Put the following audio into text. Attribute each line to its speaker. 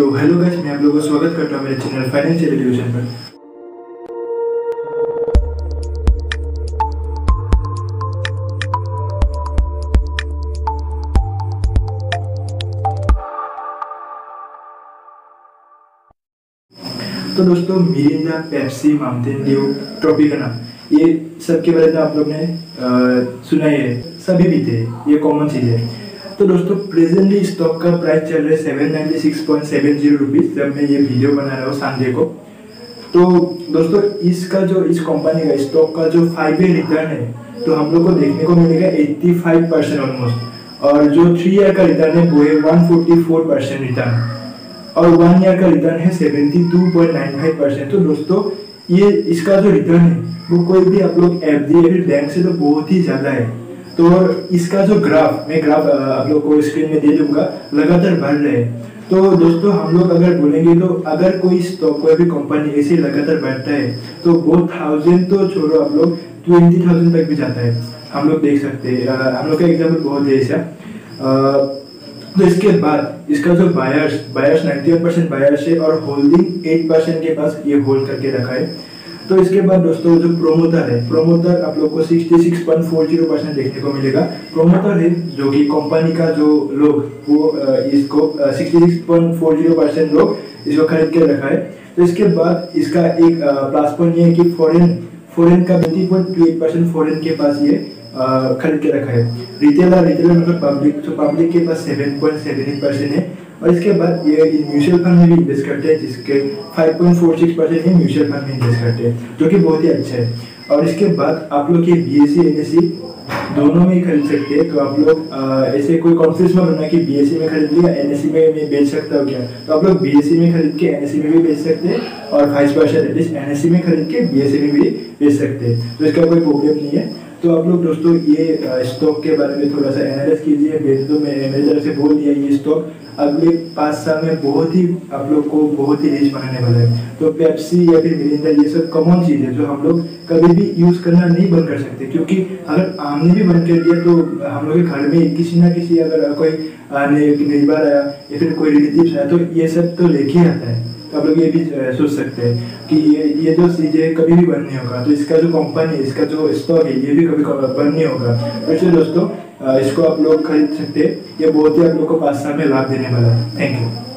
Speaker 1: तो hello guys, मैं आप लोगों को स्वागत करता हूँ मेरे चैनल फाइनेंशियल एजुकेशन पर। तो दोस्तों, Mirinda, Pepsi, Mountain Dew, Tropicana, ये सब के बारे में आप लोग ने सुना ही है, सभी भी थे, ये कॉमन चीज़ है। तो दोस्तों, प्रेजेंटली स्टॉक का प्राइस चल रहा है 796.70 रुपीज़ जब मैं ये वीडियो बना रहा हूँ संडे को। तो दोस्तों, इस कंपनी का स्टॉक का जो 5 ईयर रिटर्न है तो हम लोग को देखने को मिलेगा 85% ऑलमोस्ट, और जो 3 ईयर का रिटर्न है वो है 144% रिटर्न, और 1 ईयर का रिटर्न है 72.95%। तो दोस्तों, ये इसका जो रिटर्न है वो कोई भी आप लोग एफडी या फिर बैंक से तो बहुत ही ज़्यादा है। तो इसका जो मैं ग्राफ आप लोग को स्क्रीन में दे दूंगा, लगातार बढ़ रहे हैं। तो दोस्तों, हम लोग अगर बोलेंगे तो अगर कोई स्टॉक, कोई भी कंपनी ऐसे लगातार बढ़ता है तो वो 1000 तो छोड़ो, आप लोग 20,000 तक भी जाता है। हम लोग देख सकते हैं, हम लोग का एग्जाम्पल बहुत है ऐसा। तो इसके बाद इसका जो बायर्स 91% बायर्स है और होल्डिंग 8% के पास ये होल्ड करके रखा है। तो इसके बाद दोस्तों, जो प्रोमोटर आप लोग को 66.40% देखने को मिलेगा। प्रोमोटर है जो कि कंपनी का जो लोग वो इसको 66.40% लोग इसको खरीद के रखा है। तो इसके बाद इसका एक प्लस पॉइंट ये है कि फॉरेन का 20.28% फॉरेन के पास ये खरीद के रखा है। रिटेलर मतलब पब्लिक के पास 7.78% है। और इसके बाद ये म्यूचुअल फंड में भी इन्वेस्ट करते हैं, जिसके 5.46% ही म्यूचुअल फंड में इन्वेस्ट करते हैं, जो कि बहुत ही अच्छा है। और इसके बाद आप लोग ये बीएससी एनएससी दोनों में ही खरीद सकते हैं। तो आप लोग ऐसे कोई कॉन्फ्यूज मत होना कि बीएससी में खरीद लिया एनएससी में मैं बेच सकता हूँ क्या। तो आप लोग बीएससी में खरीद के एनएससी में भी बेच सकते हैं, और वाइस वर्सा, एनएससी में खरीद के बीएससी में भी बेच सकते हैं। तो इसका कोई प्रॉब्लम नहीं है। तो आप लोग दोस्तों, ये स्टॉक के बारे में थोड़ा सा एनालाइज कीजिए। वैसे तो मेरी तरफ से बोल दिया, ये स्टॉक अगले 5 साल में बहुत ही आप लोग को बहुत ही रिच बनाने वाला है। तो पेप्सी या फिर मिरिंडा, ये सब कॉमन चीज़ है जो हम लोग कभी भी यूज़ करना नहीं बंद कर सकते, क्योंकि अगर हमने भी बंद कर दिया तो हम लोग के घर में किसी ना किसी अगर कोई नेबर आया या फिर कोई रिलेटिव आया तो ये सब तो लेके आता है। तो आप लोग ये भी सोच सकते हैं कि ये जो चीज़ें कभी भी बंद नहीं होगा। तो इसका जो कंपनी, इसका जो स्टॉक है, ये भी कभी बंद नहीं होगा। तो इसलिए दोस्तों, इसको आप लोग खरीद सकते हैं। ये बहुत ही आप लोग को 5 साल में लाभ देने वाला है। Thank you.